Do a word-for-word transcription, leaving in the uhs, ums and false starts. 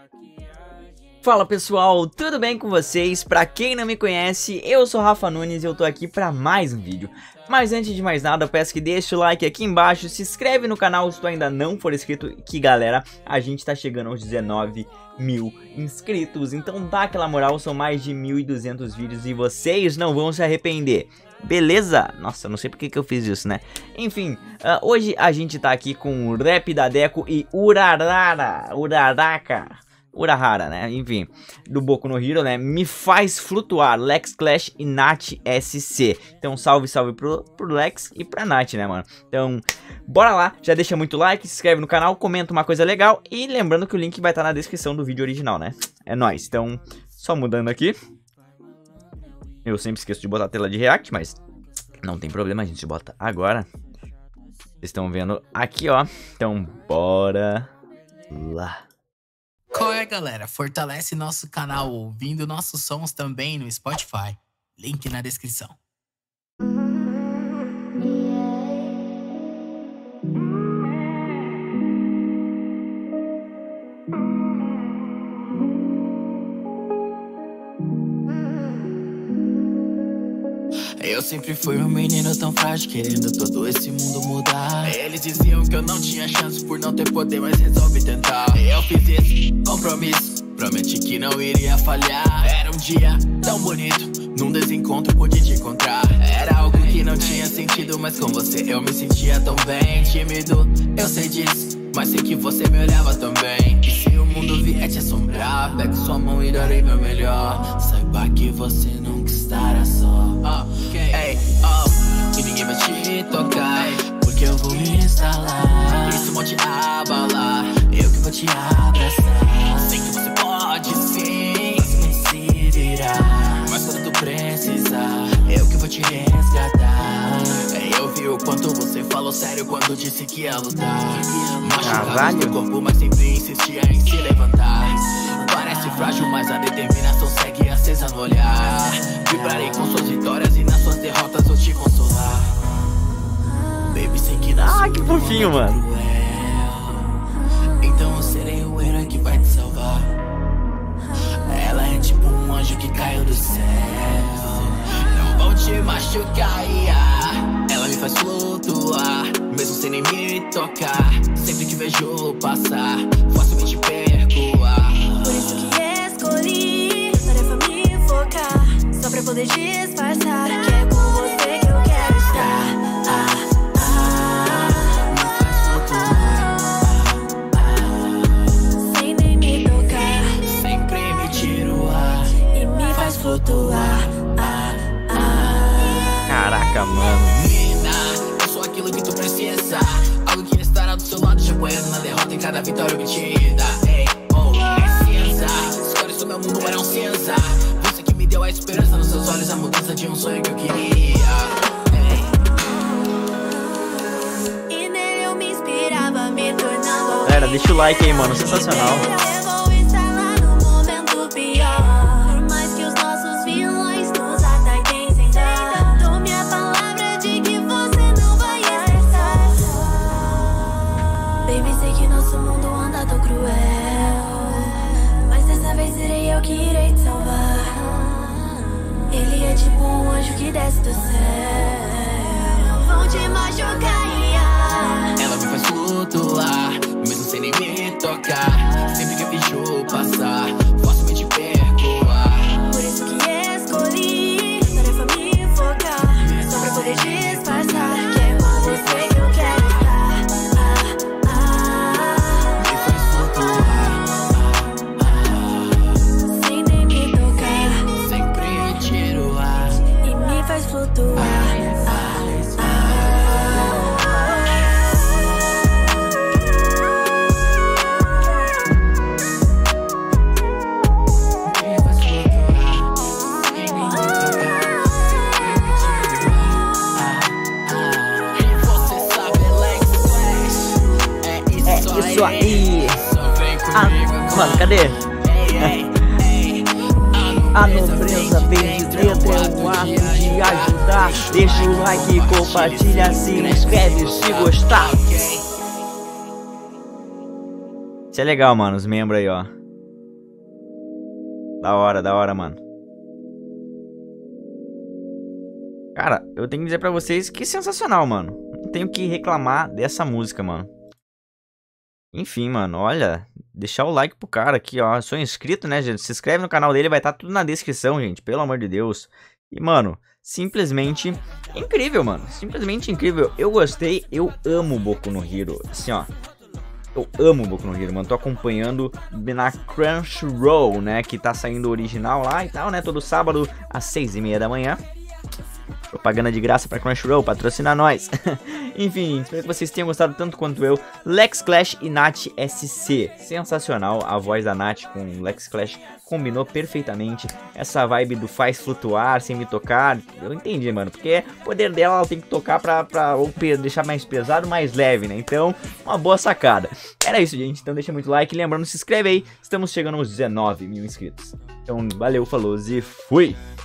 Fala pessoal, tudo bem com vocês? Pra quem não me conhece, eu sou Rafa Nunes e eu tô aqui pra mais um vídeo. Mas antes de mais nada, eu peço que deixe o like aqui embaixo, se inscreve no canal se tu ainda não for inscrito, que galera, a gente tá chegando aos dezenove mil inscritos, então dá aquela moral, são mais de mil e duzentos vídeos e vocês não vão se arrepender. Beleza? Nossa, eu não sei porque que eu fiz isso, né? Enfim, uh, hoje a gente tá aqui com o Rap da Deco e Urarara, Uraraka, Urahara, né? Enfim, do Boku no Hero, né? Me Faz Flutuar, Lex Clash e Nath S C. Então salve, salve pro, pro Lex e pra Nath, né, mano? Então, bora lá, já deixa muito like, se inscreve no canal, comenta uma coisa legal e lembrando que o link vai estar na descrição do vídeo original, né? É nóis, então, só mudando aqui. Eu sempre esqueço de botar a tela de react, mas não tem problema, a gente bota agora. Vocês estão vendo aqui, ó. Então, bora lá. Qual é, galera? Fortalece nosso canal ouvindo nossos sons também no Spotify. Link na descrição. Eu sempre fui um menino tão frágil, querendo todo esse mundo mudar. Eles diziam que eu não tinha chance por não ter poder, mas resolvi tentar. Eu fiz esse compromisso, prometi que não iria falhar. Era um dia tão bonito, num desencontro pude te encontrar. Era algo que não tinha sentido, mas com você eu me sentia tão bem. Tímido, eu sei disso, mas sei que você me olhava também. E se o mundo vier te assombrar, pegue sua mão e darei meu melhor. Saiba que você nunca estará só. Oh, okay. Hey, oh, e ninguém vai te tocar, porque eu vou me instalar. Isso vou te abalar, eu que vou te abraçar. Sei que você pode sim, mas se virar. Mas quando tu precisar, eu que vou te resgatar. Eu vi o quanto você falou sério quando disse que ia lutar. Machucado no corpo, mas sempre insistia em se levantar. Parece frágil, mas a determinação segue acesa no olhar. Vibrarei com suas vitórias e nas suas derrotas vou te consolar. Baby, sei que nosso Ah, que fofinho, mano. Cruel. Então eu serei o herói que vai te salvar. Ela é tipo um anjo que caiu do céu. Não vou te machucar, yeah. Ela me faz flutuar, mesmo sem nem me tocar. Sempre que vejo passar, facilmente percoar. Por isso que escolhi tarefa me focar, só pra poder disfarçar que é com você que eu quero estar. Ah, ah, me faz flutuar, ah, sem nem me tocar, sempre me tira o ar e me faz flutuar. Ah, ah. Caraca, mano. Eu sou aquilo que tu precisa, algo que estará do seu lado, te apoiando na derrota em cada vitória obtida. Ei, oh, é cinza, as cores do meu mundo eram cinza. Você que me deu a esperança nos seus olhos, a mudança de um sonho que eu queria. Ei. E nele eu me inspirava, me tornando. Galera, deixa o like aí, mano, sensacional. Eu vou estar lá no momento pior, por mais que os nossos vilões nos ataquem sem dó. Dou minha palavra de que você não vai estar só. Baby, sei que nosso mundo anda tão cruel, mas dessa vez serei eu que irei te salvar. Ele é tipo um anjo que desce do céu. Vão te machucar, yeah. Ela me faz flutuar, mesmo sem nem me tocar. Sempre que eu vejo passar, facilmente percoar. Por isso que escolhi tarefa me focar, só pra poder disfarçar que é com você que eu quero estar. Ah, ah, Me faz flutuar, ah, sem nem me tocar, sempre me tira o ar. e me faz flutuar. Ah, ah. Me faz flutuar, sem nem me tocar, sempre me tira o ar. Ah, ah. E você sabe, Lex Clash, é isso É aí. isso aí. Só vem Ah, comigo, mano, cadê? Ei, ei, ei. A nobreza vem de dentro, é um ato de ajudar. Deixa o like, compartilha, se inscreve se gostar. Isso é legal, mano, os membros aí, ó. Da hora, da hora, mano. Cara, eu tenho que dizer pra vocês que sensacional, mano. Não tenho que reclamar dessa música, mano. Enfim, mano, olha, deixar o like pro cara aqui, ó. Sou inscrito, né, gente? Se inscreve no canal dele, vai estar tudo na descrição, gente. Pelo amor de Deus. E, mano, simplesmente incrível, mano. Simplesmente incrível. Eu gostei, eu amo Boku no Hero. Assim, ó. Eu amo Boku no Hero, mano. Tô acompanhando na Crunchyroll, né? Que tá saindo o original lá e tal, né? Todo sábado às seis e meia da manhã. Propaganda de graça pra Crunchyroll, patrocina nós. Enfim, espero que vocês tenham gostado tanto quanto eu. Lex Clash e Nath S C. Sensacional, a voz da Nath com Lex Clash combinou perfeitamente. Essa vibe do faz flutuar sem me tocar, eu entendi, mano. Porque o poder dela, ela tem que tocar pra, pra ou deixar mais pesado, mais leve, né? Então, uma boa sacada. Era isso, gente. Então deixa muito like. Lembrando, se inscreve aí. Estamos chegando aos dezenove mil inscritos. Então, valeu, falou e fui!